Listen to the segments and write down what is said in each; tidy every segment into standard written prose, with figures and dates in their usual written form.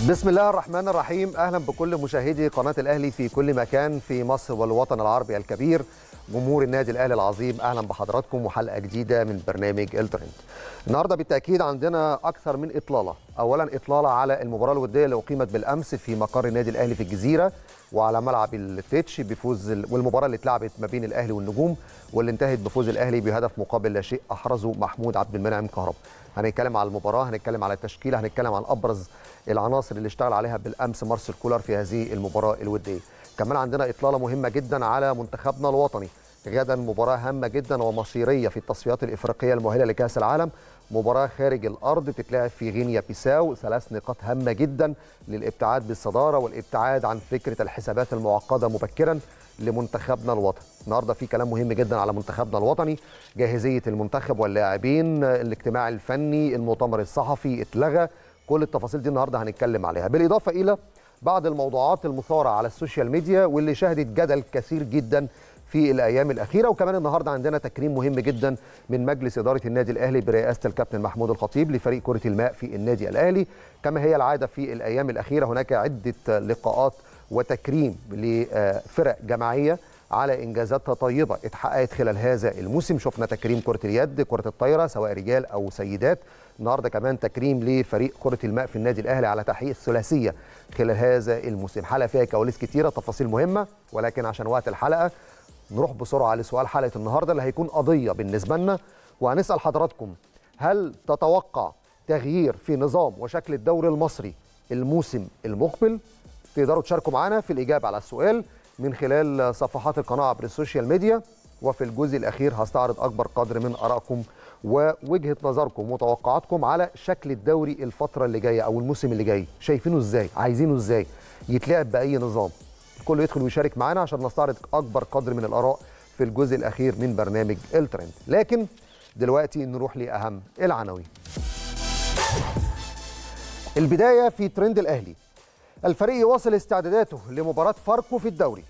بسم الله الرحمن الرحيم. أهلا بكل مشاهدي قناة الأهلي في كل مكان في مصر والوطن العربي الكبير. جمهور النادي الأهلي العظيم، أهلا بحضراتكم وحلقة جديدة من برنامج الترند. النهارده بالتأكيد عندنا أكثر من إطلالة. أولا إطلالة على المباراة الودية اللي أقيمت بالأمس في مقر النادي الأهلي في الجزيرة وعلى ملعب التتش بفوز والمباراة اللي اتلعبت ما بين الأهلي والنجوم واللي انتهت بفوز الأهلي بهدف مقابل لا شيء أحرزه محمود عبد المنعم كهربا. هنتكلم على المباراة، هنتكلم على التشكيلة، هنتكلم عن أبرز العناصر اللي اشتغل عليها بالأمس مارسيل كولر في هذه المباراة الودية. كمان عندنا إطلالة مهمة جدا على منتخبنا الوطني. غدا مباراة هامة جدا ومصيرية في التصفيات الإفريقية المؤهلة لكأس العالم. مباراة خارج الأرض بتتلعب في غينيا بيساو، 3 نقاط هامة جدا للابتعاد بالصدارة والابتعاد عن فكرة الحسابات المعقدة مبكرا لمنتخبنا الوطني. النهارده في كلام مهم جدا على منتخبنا الوطني، جاهزية المنتخب واللاعبين، الاجتماع الفني، المؤتمر الصحفي اتلغى، كل التفاصيل دي النهارده هنتكلم عليها، بالإضافة إلى بعض الموضوعات المثارة على السوشيال ميديا واللي شهدت جدل كثير جدا في الأيام الأخيرة. وكمان النهارده عندنا تكريم مهم جدا من مجلس إدارة النادي الأهلي برئاسة الكابتن محمود الخطيب لفريق كرة الماء في النادي الأهلي. كما هي العادة في الأيام الأخيرة هناك عدة لقاءات وتكريم لفرق جماعية على إنجازات طيبة اتحققت خلال هذا الموسم. شفنا تكريم كرة اليد، كرة الطايرة سواء رجال أو سيدات. النهارده كمان تكريم لفريق كرة الماء في النادي الأهلي على تحقيق الثلاثية خلال هذا الموسم. حلقة فيها كواليس كتيرة، تفاصيل مهمة، ولكن عشان وقت الحلقة نروح بسرعة لسؤال حلقة النهارده اللي هيكون قضية بالنسبة لنا، وهنسأل حضراتكم: هل تتوقع تغيير في نظام وشكل الدوري المصري الموسم المقبل؟ تقدروا تشاركوا معنا في الإجابة على السؤال من خلال صفحات القناة عبر السوشيال ميديا، وفي الجزء الأخير هستعرض أكبر قدر من آرائكم ووجهة نظركم وتوقعاتكم على شكل الدوري الفترة اللي جاية أو الموسم اللي جاي. شايفينه إزاي؟ عايزينه إزاي؟ يتلعب بأي نظام؟ الكل يدخل ويشارك معنا عشان نستعرض أكبر قدر من الآراء في الجزء الأخير من برنامج الترند. لكن دلوقتي نروح لأهم العناوين. البداية في ترند الأهلي. الفريق يواصل استعداداته لمباراة فاركو في الدوري.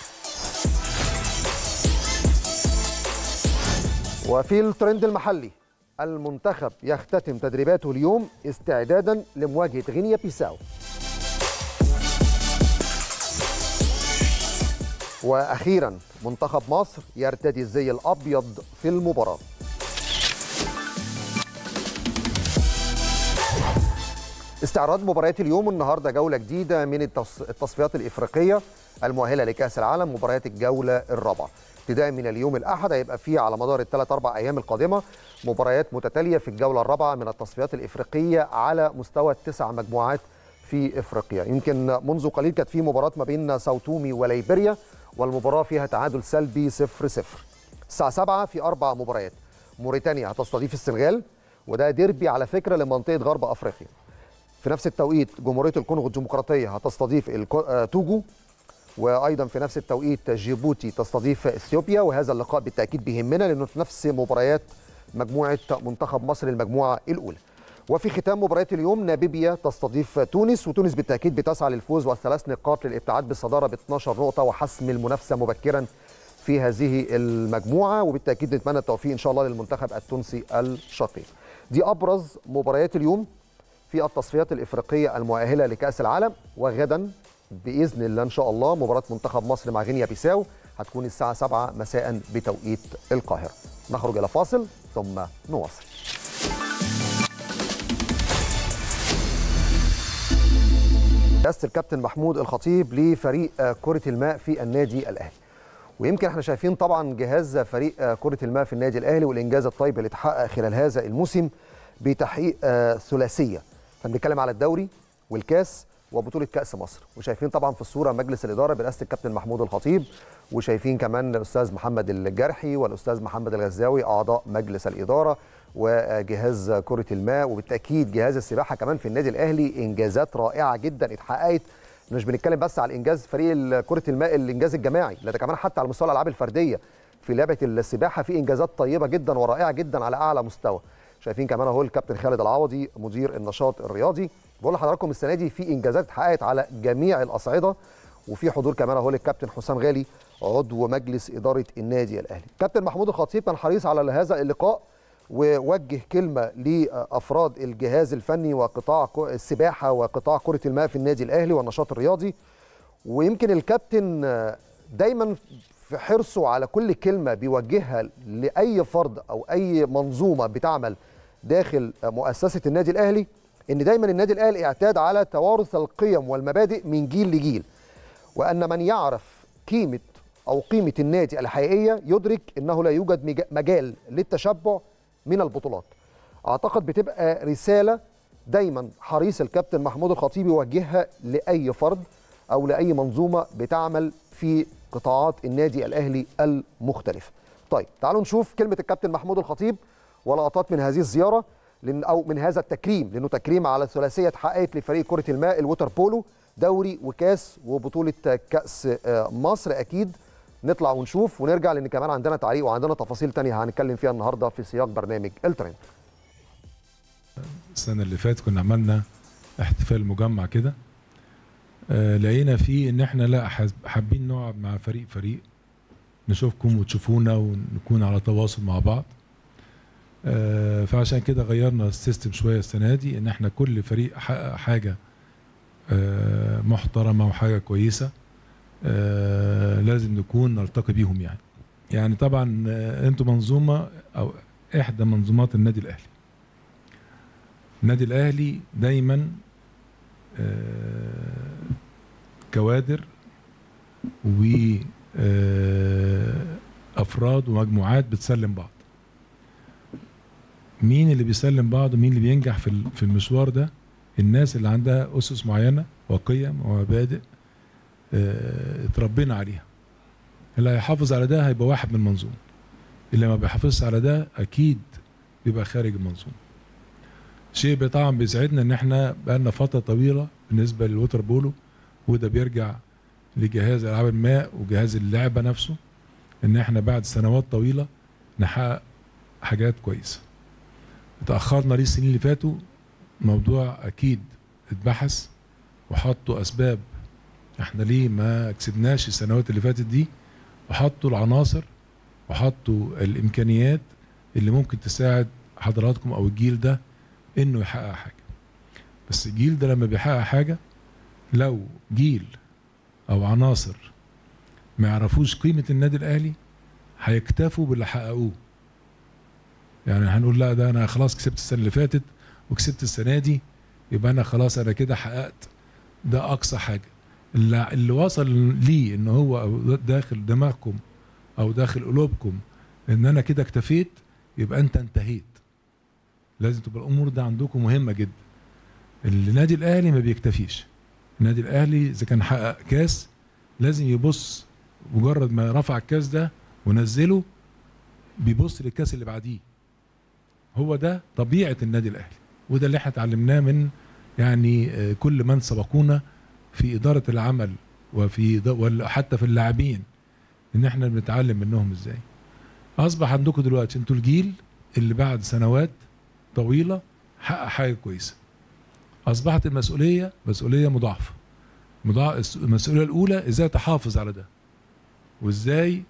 وفي الترند المحلي، المنتخب يختتم تدريباته اليوم استعدادا لمواجهة غينيا بيساو. وأخيرا منتخب مصر يرتدي الزي الأبيض في المباراة. استعراض مباريات اليوم. النهارده جولة جديدة من التصفيات الإفريقية المؤهلة لكأس العالم، مباريات الجولة الرابعة. ابتداء من اليوم الأحد هيبقى فيه على مدار ال3-4 أيام القادمة مباريات متتالية في الجولة الرابعة من التصفيات الإفريقية على مستوى 9 مجموعات في إفريقيا. يمكن منذ قليل كانت في مباراة ما بين ساو تومي وليبيريا والمباراة فيها تعادل سلبي 0-0. الساعة 7 في 4 مباريات. موريتانيا هتستضيف السنغال، وده ديربي على فكرة لمنطقة غرب أفريقيا. في نفس التوقيت جمهورية الكونغو الديمقراطية هتستضيف توجو، وايضا في نفس التوقيت جيبوتي تستضيف اثيوبيا، وهذا اللقاء بالتاكيد بيهمنا لانه في نفس مباريات مجموعه منتخب مصر المجموعه الاولى. وفي ختام مباريات اليوم ناميبيا تستضيف تونس، وتونس بالتاكيد بتسعى للفوز والثلاث نقاط للابتعاد بالصداره ب 12 نقطه وحسم المنافسه مبكرا في هذه المجموعه، وبالتاكيد نتمنى التوفيق ان شاء الله للمنتخب التونسي الشقيق. دي ابرز مباريات اليوم في التصفيات الافريقيه المؤهله لكاس العالم. وغدا باذن الله ان شاء الله مباراه منتخب مصر مع غينيا بيساو هتكون الساعه 7 مساء بتوقيت القاهره. نخرج الى فاصل ثم نواصل. رئاسه الكابتن محمود الخطيب لفريق كره الماء في النادي الاهلي. ويمكن احنا شايفين طبعا جهاز فريق كره الماء في النادي الاهلي والانجاز الطيب اللي اتحقق خلال هذا الموسم بتحقيق ثلاثيه. فبنتكلم على الدوري والكاس وبطولة كأس مصر، وشايفين طبعا في الصورة مجلس الإدارة برئاسة الكابتن محمود الخطيب، وشايفين كمان الأستاذ محمد الجرحي والأستاذ محمد الغزاوي أعضاء مجلس الإدارة وجهاز كرة الماء، وبالتأكيد جهاز السباحة كمان في النادي الأهلي. إنجازات رائعة جدا اتحققت. مش بنتكلم بس على إنجاز فريق كرة الماء الإنجاز الجماعي، لا ده كمان حتى على مستوى الألعاب الفردية في لعبة السباحة في إنجازات طيبة جدا ورائعة جدا على أعلى مستوى. شايفين كمان اهو الكابتن خالد العوضي مدير النشاط الرياضي. بقول لحضراتكم السنه دي في انجازات اتحققت على جميع الاصعده، وفي حضور كمان اهو للكابتن حسام غالي عضو مجلس اداره النادي الاهلي. كابتن محمود الخطيب كان حريص على هذا اللقاء ووجه كلمه لافراد الجهاز الفني وقطاع السباحه وقطاع كره الماء في النادي الاهلي والنشاط الرياضي. ويمكن الكابتن دايما في حرصه على كل كلمه بيوجهها لاي فرد او اي منظومه بتعمل داخل مؤسسه النادي الاهلي، ان دايما النادي الاهلي اعتاد على توارث القيم والمبادئ من جيل لجيل، وان من يعرف قيمه النادي الحقيقيه يدرك انه لا يوجد مجال للتشبع من البطولات. اعتقد بتبقى رساله دايما حريص الكابتن محمود الخطيب يوجهها لاي فرد او لاي منظومه بتعمل في قطاعات النادي الاهلي المختلفه. طيب تعالوا نشوف كلمه الكابتن محمود الخطيب ولقطات من هذه الزياره او من هذا التكريم، لانه تكريم على ثلاثيه اتحققت لفريق كره الماء الووتر بولو، دوري وكاس وبطوله كاس مصر. اكيد نطلع ونشوف ونرجع، لان كمان عندنا تعليق وعندنا تفاصيل ثانيه هنتكلم فيها النهارده في سياق برنامج الترند. السنه اللي فاتت كنا عملنا احتفال مجمع كده، لقينا فيه ان احنا لا حابين نقعد مع فريق نشوفكم وتشوفونا ونكون على تواصل مع بعض. فعشان كده غيرنا السيستم شويه السنه دي، ان احنا كل فريق حقق حاجه محترمه وحاجه كويسه لازم نكون نلتقي بيهم. يعني طبعا انتوا منظومه او احدى منظومات النادي الاهلي. النادي الاهلي دايما كوادر وافراد ومجموعات بتسلم بعض. مين اللي بيسلم بعض ومين اللي بينجح في المشوار ده؟ الناس اللي عندها اسس معينه وقيم ومبادئ اتربينا عليها. اللي هيحافظ على ده هيبقى واحد من المنظومه، اللي ما بيحافظش على ده اكيد بيبقى خارج المنظومه. شيء طبعا بيسعدنا ان احنا بقالنا فتره طويله بالنسبه للوتر بولو، وده بيرجع لجهاز العاب الماء وجهاز اللعبه نفسه، ان احنا بعد سنوات طويله نحقق حاجات كويسه. اتاخرنا ليه السنين اللي فاتوا؟ موضوع اكيد اتبحث وحطوا اسباب احنا ليه ما كسبناش السنوات اللي فاتت دي، وحطوا العناصر وحطوا الامكانيات اللي ممكن تساعد حضراتكم او الجيل ده انه يحقق حاجه. بس الجيل ده لما بيحقق حاجه، لو جيل او عناصر ما يعرفوش قيمه النادي الاهلي هيكتفوا باللي حققوه. يعني هنقول لا ده انا خلاص كسبت السنه اللي فاتت وكسبت السنه دي، يبقى انا خلاص انا كده حققت. ده اقصى حاجه. اللي وصل ليه ان هو داخل دماغكم او داخل قلوبكم ان انا كده اكتفيت، يبقى انت انتهيت. لازم تبقى الامور ده عندكم مهمه جدا. النادي الاهلي ما بيكتفيش. النادي الاهلي اذا كان حقق كاس لازم يبص، مجرد ما رفع الكاس ده ونزله بيبص للكاس اللي بعديه. هو ده طبيعه النادي الاهلي، وده اللي احنا اتعلمناه من يعني كل من سبقونا في اداره العمل حتى في اللاعبين، ان احنا بنتعلم منهم ازاي. اصبح عندكم دلوقتي انتوا الجيل اللي بعد سنوات طويله حقق حاجه كويسه. اصبحت المسؤوليه مسؤوليه مضاعفه. المسؤوليه الاولى ازاي تحافظ على ده، وازاي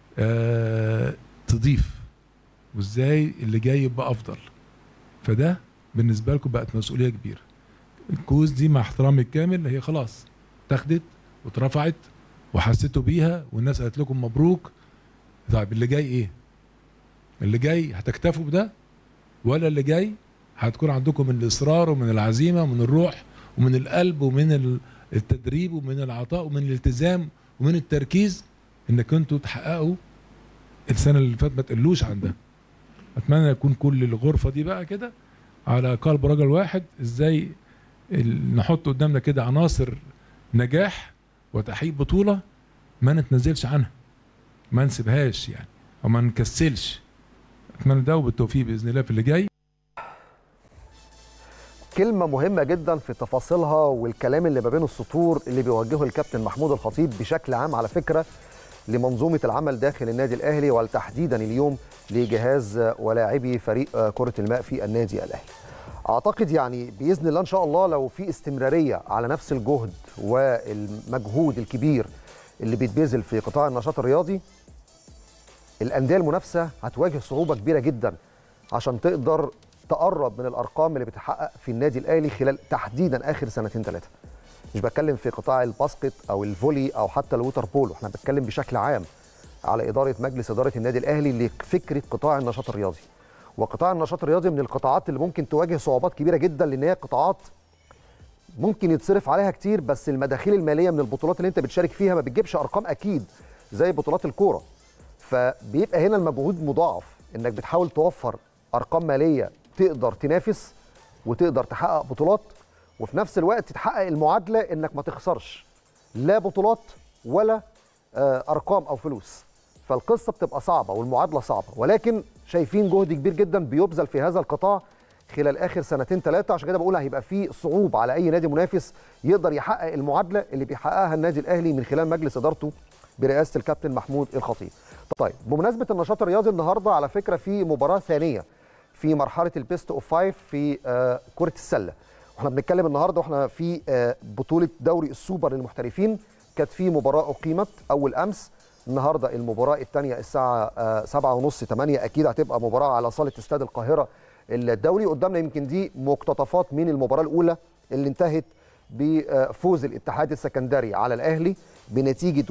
تضيف، وازاي اللي جاي يبقى افضل. فده بالنسبه لكم بقت مسؤوليه كبيره. الكوز دي مع احترامي الكامل هي خلاص اتاخدت واترفعت وحسيتوا بيها والناس قالت لكم مبروك. طيب اللي جاي ايه؟ اللي جاي هتكتفوا بده، ولا اللي جاي هتكون عندكم من الاصرار ومن العزيمه ومن الروح ومن القلب ومن التدريب ومن العطاء ومن الالتزام ومن التركيز انك انتوا تحققوا السنه اللي فاتت ما تقلوش عن ده. اتمنى يكون كل الغرفه دي بقى كده على قلب رجل واحد، ازاي نحط قدامنا كده عناصر نجاح وتحقيق بطوله ما نتنزلش عنها، ما نسيبهاش يعني، او ما نكسلش. اتمنى ده وبالتوفيق باذن الله في اللي جاي. كلمه مهمه جدا في تفاصيلها والكلام اللي ما بين السطور اللي بيوجهه الكابتن محمود الخطيب بشكل عام على فكره لمنظومه العمل داخل النادي الاهلي، وتحديدا اليوم لجهاز ولاعبي فريق كره الماء في النادي الاهلي. اعتقد يعني باذن الله ان شاء الله لو في استمراريه على نفس الجهد والمجهود الكبير اللي بيتبذل في قطاع النشاط الرياضي، الانديه المنافسه هتواجه صعوبه كبيره جدا عشان تقدر تقرب من الارقام اللي بتحقق في النادي الاهلي خلال تحديدا اخر سنتين ثلاثه. مش بتكلم في قطاع الباسكت او الفولي او حتى الووتر بولو، احنا بنتكلم بشكل عام على مجلس اداره النادي الاهلي لفكره قطاع النشاط الرياضي. وقطاع النشاط الرياضي من القطاعات اللي ممكن تواجه صعوبات كبيره جدا، لان هي قطاعات ممكن يتصرف عليها كتير، بس المداخيل الماليه من البطولات اللي انت بتشارك فيها ما بتجيبش ارقام اكيد زي بطولات الكوره. فبيبقى هنا المجهود مضاعف، انك بتحاول توفر ارقام ماليه تقدر تنافس وتقدر تحقق بطولات، وفي نفس الوقت تحقق المعادله انك ما تخسرش لا بطولات ولا ارقام او فلوس. فالقصه بتبقى صعبه والمعادله صعبه، ولكن شايفين جهد كبير جدا بيبذل في هذا القطاع خلال اخر سنتين ثلاثه. عشان كده بقول هيبقى في صعوبه على اي نادي منافس يقدر يحقق المعادله اللي بيحققها النادي الاهلي من خلال مجلس ادارته برئاسه الكابتن محمود الخطيب. طيب بمناسبه النشاط الرياضي، النهارده على فكره في مباراه ثانيه في مرحله البيست اوف 5 في كره السله. واحنا بنتكلم النهارده واحنا في بطوله دوري السوبر للمحترفين، كانت في مباراه اقيمت اول امس. النهارده المباراه الثانيه الساعه 7:30 8 اكيد هتبقى مباراه على صاله استاد القاهره الدولي. قدامنا يمكن دي مقتطفات من المباراه الاولى اللي انتهت بفوز الاتحاد السكندري على الاهلي بنتيجه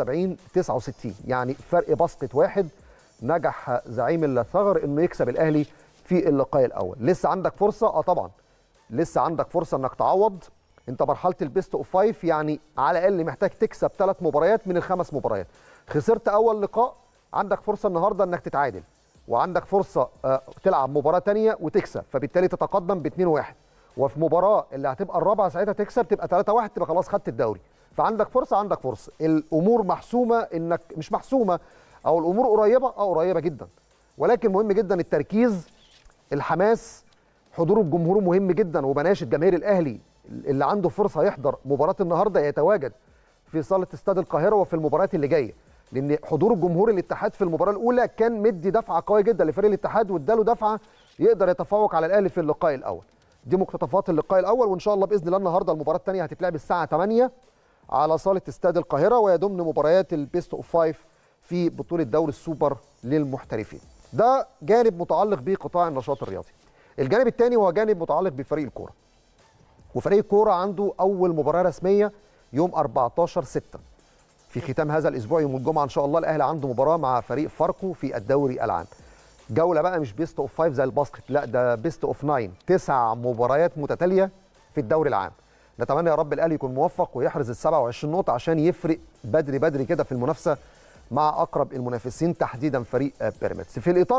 71-69، يعني فرق باسكت واحد. نجح زعيم الثغر انه يكسب الاهلي في اللقاء الاول. لسه عندك فرصه، طبعا لسه عندك فرصه انك تعوض. انت مرحله البيست اوف 5 يعني على الاقل محتاج تكسب 3 مباريات من ال5 مباريات. خسرت اول لقاء، عندك فرصه النهارده انك تتعادل، وعندك فرصه تلعب مباراه ثانيه وتكسب، فبالتالي تتقدم ب2-1، وفي مباراه اللي هتبقى الرابعه ساعتها تكسب تبقى 3-1، تبقى خلاص خدت الدوري. فعندك فرصه، عندك فرصه. الامور محسومه، انك مش محسومه او الامور قريبه، قريبه جدا، ولكن مهم جدا التركيز، الحماس، حضور الجمهور مهم جدا. وبناشد جماهير الاهلي اللي عنده فرصه يحضر مباراه النهارده يتواجد في صاله استاد القاهره وفي المباريات اللي جايه، لان حضور الجمهور الاتحاد في المباراه الاولى كان مدي دفعه قويه جدا لفريق الاتحاد، واداله دفعه يقدر يتفوق على الاهلي في اللقاء الاول. دي مقتطفات اللقاء الاول، وان شاء الله باذن الله النهارده المباراه الثانيه هتتلعب الساعه 8 على صاله استاد القاهره، ويضمن مباريات البيست اوف 5 في بطوله دوري السوبر للمحترفين. ده جانب متعلق بقطاع النشاط الرياضي. الجانب الثاني هو جانب متعلق بفريق الكوره. وفريق الكوره عنده اول مباراه رسميه يوم 14/6 في ختام هذا الاسبوع. يوم الجمعه ان شاء الله الاهلي عنده مباراه مع فريق فاركو في الدوري العام. جوله بقى مش بيست اوف 5 زي الباسكت، لا ده بيست اوف 9، 9 مباريات متتاليه في الدوري العام. نتمنى يا رب الاهلي يكون موفق ويحرز ال27 نقطه عشان يفرق بدري بدري كده في المنافسه مع اقرب المنافسين، تحديدا فريق بيراميدز. في الاطار